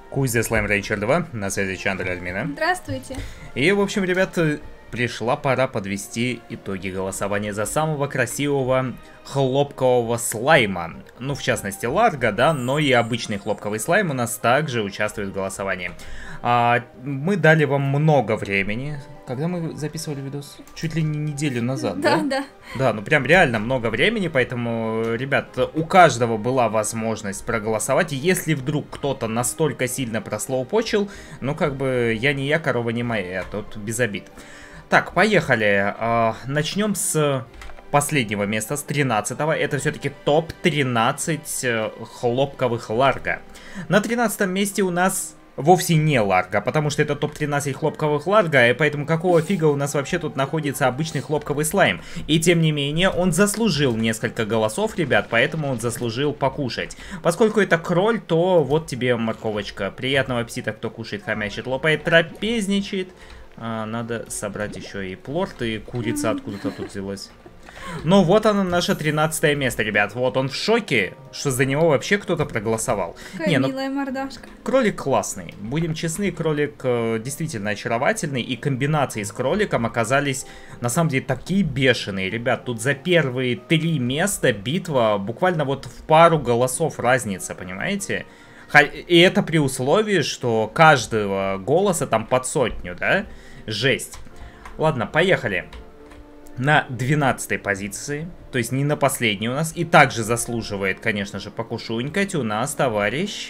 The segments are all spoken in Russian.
Кузя Слайм Рейнчер 2, на связи Чандра Админа. Здравствуйте. И, в общем, ребят, пришла пора подвести итоги голосования за самого красивого хлопкового слайма. Ну, в частности, Ларго, да, но и обычный хлопковый слайм у нас также участвует в голосовании. Мы дали вам много времени. Когда мы записывали видос? Чуть ли не неделю назад, да? Да. Да, ну прям реально много времени, поэтому, ребят, у каждого была возможность проголосовать. И если вдруг кто-то настолько сильно прослоупочил, ну как бы я не я, корова не моя, тут без обид. Так, поехали. Начнем с последнего места, с 13-го. Это все-таки топ-13 хлопковых Ларго. На 13-м месте у нас вовсе не Ларго, потому что это топ-13 хлопковых Ларго, и поэтому какого фига у нас вообще тут находится обычный хлопковый слайм. И тем не менее, он заслужил несколько голосов, ребят, поэтому он заслужил покушать. Поскольку это кроль, то вот тебе морковочка. Приятного аппетита, кто кушает, хомячит, лопает, трапезничает. Надо собрать еще и плорт, и курица откуда-то тут взялась. Ну вот оно, наше 13 место, ребят. Вот он в шоке, что за него вообще кто-то проголосовал. Какая милая мордашка. Кролик классный. Будем честны, кролик действительно очаровательный. И комбинации с кроликом оказались на самом деле такие бешеные. Ребят, тут за первые 3 места битва буквально вот в пару голосов разница, понимаете? И это при условии, что каждого голоса там под 100, да? Жесть. Ладно, поехали. На 12-й позиции, то есть не на последней у нас, и также заслуживает, конечно же, покушунькать у нас товарищ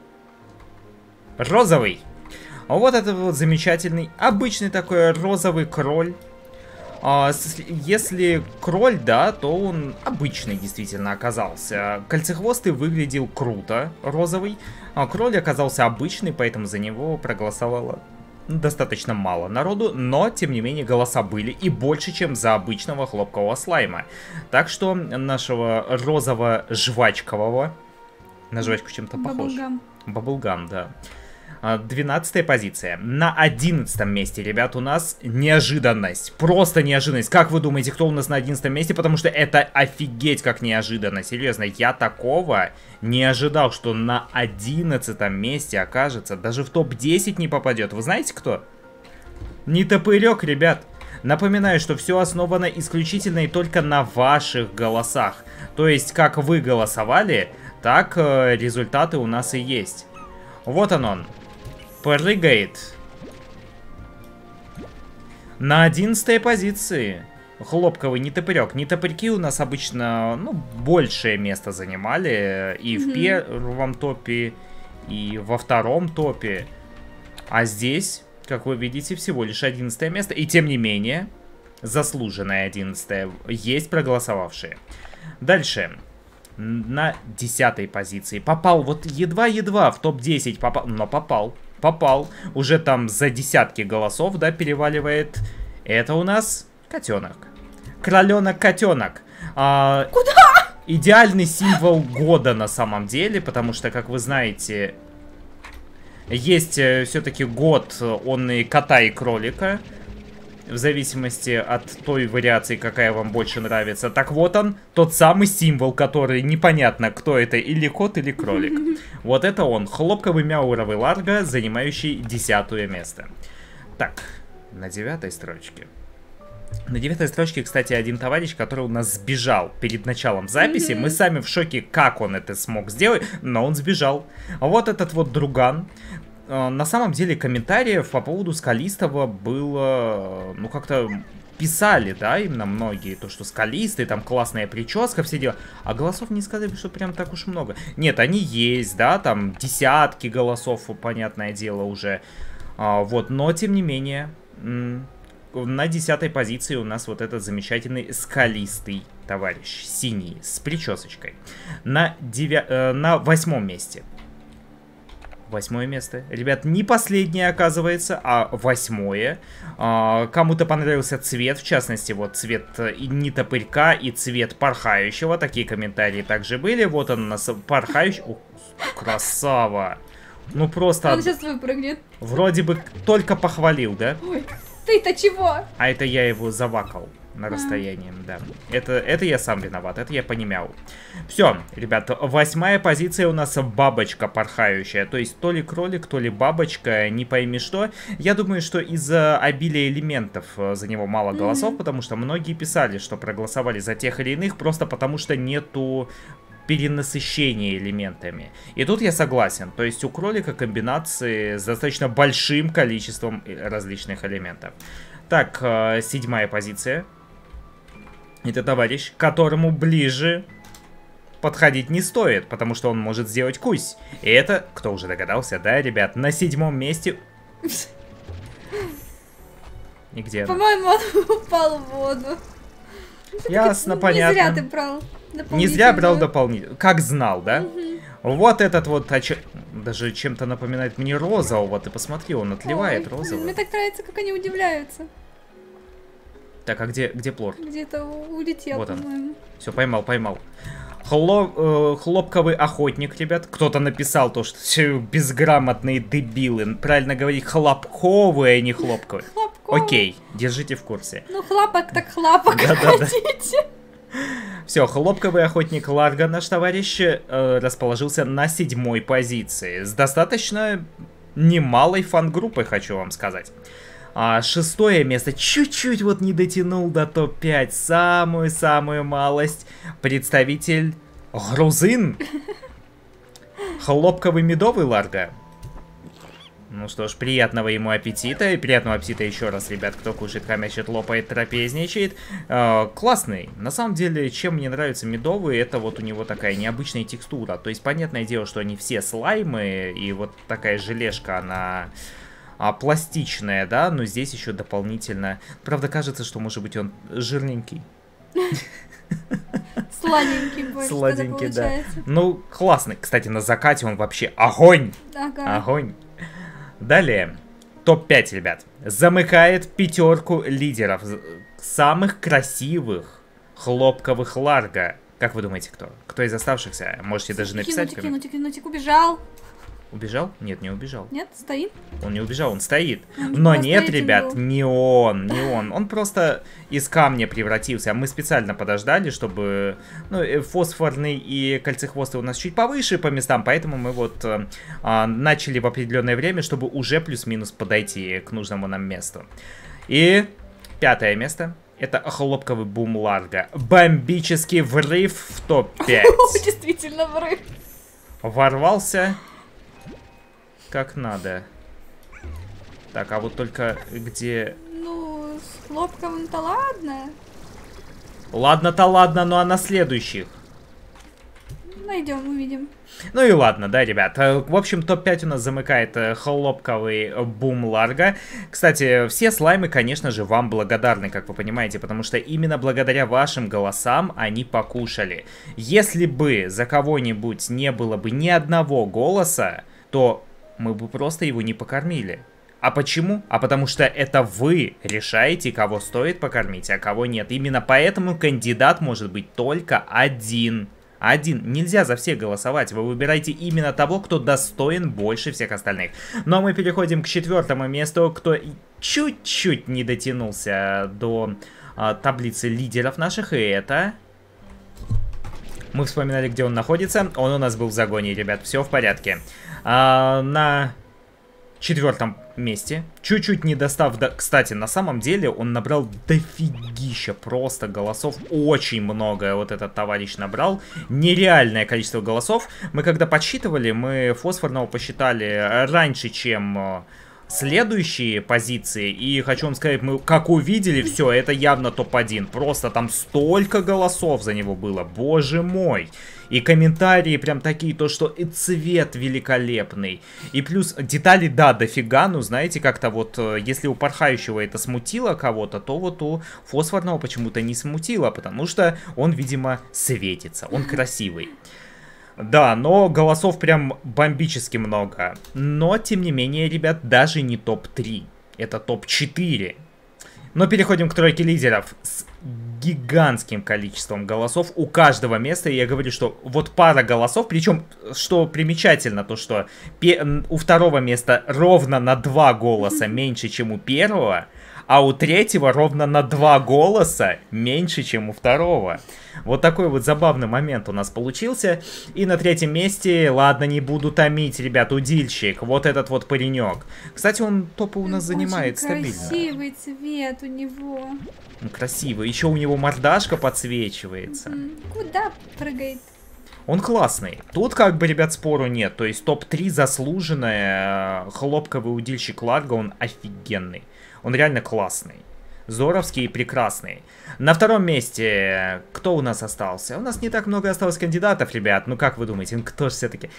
Розовый. Вот это вот замечательный, обычный такой розовый кроль. Если кроль, да, то он обычный действительно оказался. Кольцехвостый выглядел круто, розовый. Кроль оказался обычный, поэтому за него проголосовало достаточно мало народу, но, тем не менее, голоса были и больше, чем за обычного хлопкового слайма. Так что нашего розово-жвачкового, на жвачку чем-то похож. Баблгам, да. 12-я позиция. На 11-м месте, ребят, у нас неожиданность. Просто неожиданность. Как вы думаете, кто у нас на 11-м месте? Потому что это офигеть как неожиданно. Серьезно, я такого не ожидал, что на 11-м месте окажется. Даже в топ-10 не попадет. Вы знаете кто? Нетопырек, ребят. Напоминаю, что все основано исключительно и только на ваших голосах. То есть, как вы голосовали, так результаты у нас и есть. Вот он. Прыгает. На 11-й позиции. Хлопковый нетопырек. Нетопырьки у нас обычно, ну, большее место занимали. И в первом топе, и во втором топе. А здесь, как вы видите, всего лишь 11 место. И тем не менее, заслуженное 11-е. Есть проголосовавшие. Дальше. На 10-й позиции. Попал вот едва-едва в топ-10 попал. Но попал. Уже там за десятки голосов, да, переваливает. Это у нас котенок. Кроленок-котенок. Куда? Идеальный символ года на самом деле, потому что, как вы знаете, есть все-таки год, он и кота, и кролика. В зависимости от той вариации, какая вам больше нравится. Так вот он, тот самый символ, который непонятно, кто это, или кот, или кролик. Вот это он, хлопковый мяуровый Ларго, занимающий 10-е место. Так, на 9-й строчке. На 9-й строчке, кстати, один товарищ, который у нас сбежал перед началом записи. Мы сами в шоке, как он это смог сделать, но он сбежал. Вот этот вот друган. На самом деле комментариев по поводу Скалистого было, ну как-то писали, да, именно многие, то что Скалистый, там классная прическа, все дела, а голосов не сказали, что прям так уж много. Нет, они есть, да, там десятки голосов, понятное дело уже, вот, но тем не менее, на 10-й позиции у нас вот этот замечательный Скалистый товарищ, синий, с причесочкой. На 8-м месте. 8-е место. Ребят, не последнее оказывается, а 8-е. Кому-то понравился цвет, в частности, вот цвет и нетопырька, и цвет порхающего. Такие комментарии также были. Вот он у нас порхающий. О, красава. Ну просто... Он сейчас выпрыгнет. Вроде бы только похвалил, да? Ой, ты-то чего? А это я его завакал. на расстоянии, да. Это я сам виноват, это я понимал. Все, ребят, 8-я позиция у нас бабочка порхающая. То есть то ли кролик, то ли бабочка, не пойми что. Я думаю, что из-за обилия элементов за него мало голосов, потому что многие писали, что проголосовали за тех или иных, просто потому что нету перенасыщения элементами. И тут я согласен. То есть у кролика комбинации с достаточно большим количеством различных элементов. Так, 7-я позиция. Это товарищ, которому ближе подходить не стоит, потому что он может сделать кусь. И это, кто уже догадался, да, ребят, на 7-м месте... И где она? По-моему, он упал в воду. Ясно, понятно. Не зря ты брал дополнительную. Не зря брал дополнительно. Как знал, да? Вот этот вот, даже чем-то напоминает мне розового. Ты посмотри, он отливает розовый. Мне так нравится, как они удивляются. Так, а где Плор? Где-то улетел, вот по-моему. Все, поймал. Хлопковый охотник, ребят. Кто-то написал то, что все безграмотные дебилы. Правильно говорить, хлопковый, а не хлопковый. Хлопковый. Окей, держите в курсе. Ну, хлопок так хлопок, хотите. Все, хлопковый охотник Ларго, наш товарищ, расположился на 7-й позиции. С достаточно немалой фан-группой, хочу вам сказать. 6-е место чуть-чуть вот не дотянул до топ-5. Самую-самую малость. Представитель грузин. Хлопковый медовый Ларго. Ну что ж, приятного ему аппетита. И приятного аппетита еще раз, ребят, кто кушает, хомячит, лопает, трапезничает. Классный. На самом деле, чем мне нравится медовый, это вот у него такая необычная текстура. То есть, понятное дело, что они все слаймы, и вот такая желешка, она... пластичная, да, но здесь еще дополнительно... Правда, кажется, что, может быть, он жирненький. Сладенький больше. Сладенький, да. Ну, классный. Кстати, на закате он вообще огонь. Ага. Огонь. Далее. Топ-5, ребят. Замыкает 5-ку лидеров. Самых красивых хлопковых Ларго. Как вы думаете, кто? Кто из оставшихся? Можете даже написать. Кинутик, убежал. Убежал? Нет, не убежал. Нет, стоит? Он не убежал, он стоит. Но нет, ребят, не он. Он просто из камня превратился. Мы специально подождали, чтобы... Ну, фосфорный и кольцехвостый у нас чуть повыше по местам, поэтому мы вот начали в определенное время, чтобы уже плюс-минус подойти к нужному нам месту. И 5-е место. Это хлопковый бум Ларго. Бомбический врыв в топ-5. Действительно врыв. Ворвался... как надо. Так, а вот только где... Ну, с хлопковым-то ладно. Ладно-то ладно, ну а на следующих? Найдем, увидим. Ну и ладно, да, ребят. В общем, топ-5 у нас замыкает хлопковый бум Ларго. Кстати, все слаймы, конечно же, вам благодарны, как вы понимаете, потому что именно благодаря вашим голосам они покушали. Если бы за кого-нибудь не было бы ни одного голоса, то... мы бы просто его не покормили. А почему? А потому что это вы решаете, кого стоит покормить, а кого нет. Именно поэтому кандидат может быть только один. Нельзя за всех голосовать. Вы выбираете именно того, кто достоин больше всех остальных. Ну а мы переходим к 4-му месту, кто чуть-чуть не дотянулся до таблицы лидеров наших. И это... мы вспоминали, где он находится. Он у нас был в загоне, ребят. Все в порядке. На 4-м месте, чуть-чуть не достав кстати, на самом деле он набрал дофигища просто голосов, очень много вот этот товарищ набрал, нереальное количество голосов. Мы когда подсчитывали, мы фосфорного посчитали раньше, чем... следующие позиции, и хочу вам сказать, мы как увидели, все, это явно топ-1, просто там столько голосов за него было, боже мой, и комментарии прям такие, то что и цвет великолепный, и плюс детали, да, дофига, ну знаете, как-то вот, если у порхающего это смутило кого-то, то вот у фосфорного почему-то не смутило, потому что он, видимо, светится, он красивый. Да, но голосов прям бомбически много. Но, тем не менее, ребят, даже не топ-3. Это топ-4. Но переходим к тройке лидеров. С гигантским количеством голосов у каждого места. И я говорю, что вот пара голосов. Причем, что примечательно, то что у второго места ровно на 2 голоса меньше, чем у первого. а у третьего ровно на 2 голоса меньше, чем у второго. Вот такой вот забавный момент у нас получился. И на третьем месте, ладно, не буду томить, ребят, удильщик. Вот этот вот паренек. Кстати, он топы у нас занимает стабильно. Красивый цвет у него. Красивый. Еще у него мордашка подсвечивается. Куда прыгает? Он классный. Тут как бы, ребят, спору нет. То есть топ-3 заслуженная. Хлопковый удильщик Ларго, он офигенный. Он реально классный. Здоровский и прекрасный. На втором месте кто у нас остался? У нас не так много осталось кандидатов, ребят. Ну как вы думаете, кто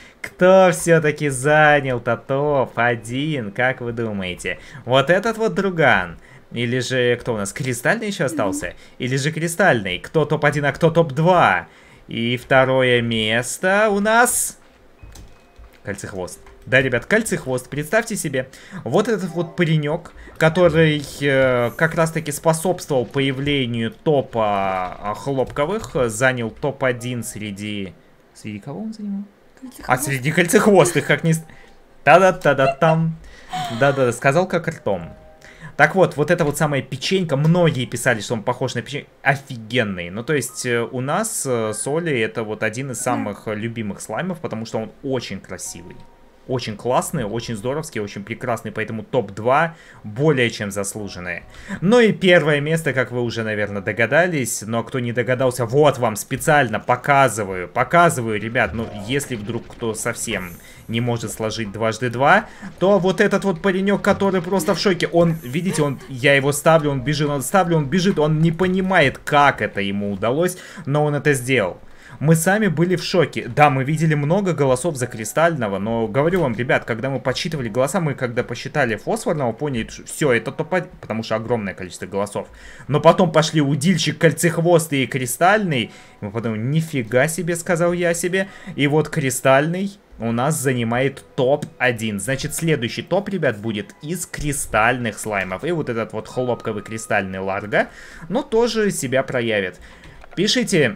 все-таки занял-то топ-1? Как вы думаете? Вот этот вот друган. Или же кто у нас? Кристальный еще остался? Или же Кристальный? Кто топ-1, а кто топ-2? И второе место у нас... Кольцехвост. Да, ребят, Кольцехвост, представьте себе. Вот этот вот паренек, который как раз-таки способствовал появлению топа хлопковых. Занял топ-1 среди... Среди кого он занимал? Среди кольцехвостых, как ни... Та-да-та-да-там. Да-да-да, сказал как ртом. Так вот, вот эта вот самая печенька, многие писали, что он похож на печеньку, офигенный. Ну, то есть, у нас Соли это вот один из самых любимых слаймов, потому что он очень красивый. Очень классный, очень здоровский, очень прекрасный, поэтому топ-2 более чем заслуженные. Ну и первое место, как вы уже, наверное, догадались, но кто не догадался, вот вам специально показываю, ребят, ну если вдруг кто совсем не может сложить дважды 2, то вот этот вот паренек, который просто в шоке, он, видите, я его ставлю, он бежит, он не понимает, как это ему удалось, но он это сделал. Мы сами были в шоке. Да, мы видели много голосов за Кристального, но говорю вам, ребят, когда мы подсчитывали голоса, мы когда посчитали Фосфорного, поняли, что все, это топ-1, потому что огромное количество голосов. Но потом пошли Удильщик, Кольцехвостый и Кристальный. И мы подумали, нифига себе, сказал я себе. И вот Кристальный у нас занимает топ-1. Значит, следующий топ, ребят, будет из кристальных слаймов. И вот этот вот хлопковый кристальный Ларго, но тоже себя проявит. Пишите...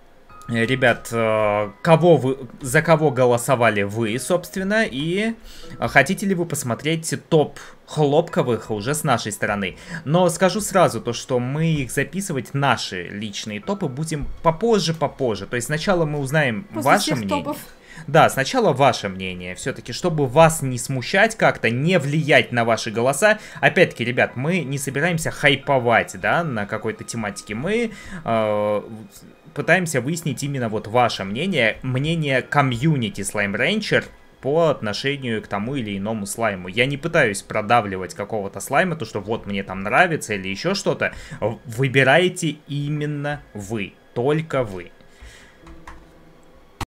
Ребят, за кого голосовали вы, собственно, и хотите ли вы посмотреть топ хлопковых уже с нашей стороны. Но скажу сразу то, что мы их записывать, наши личные топы, будем попозже. То есть сначала мы узнаем ваше мнение. Топов. Да, сначала ваше мнение, все-таки, чтобы вас не смущать как-то, не влиять на ваши голоса. Опять-таки, ребят, мы не собираемся хайповать, да, на какой-то тематике. Мы... пытаемся выяснить именно вот ваше мнение, мнение комьюнити Slime Rancher по отношению к тому или иному слайму. Я не пытаюсь продавливать какого-то слайма, то что вот мне там нравится или еще что-то. Выбираете именно вы, только вы.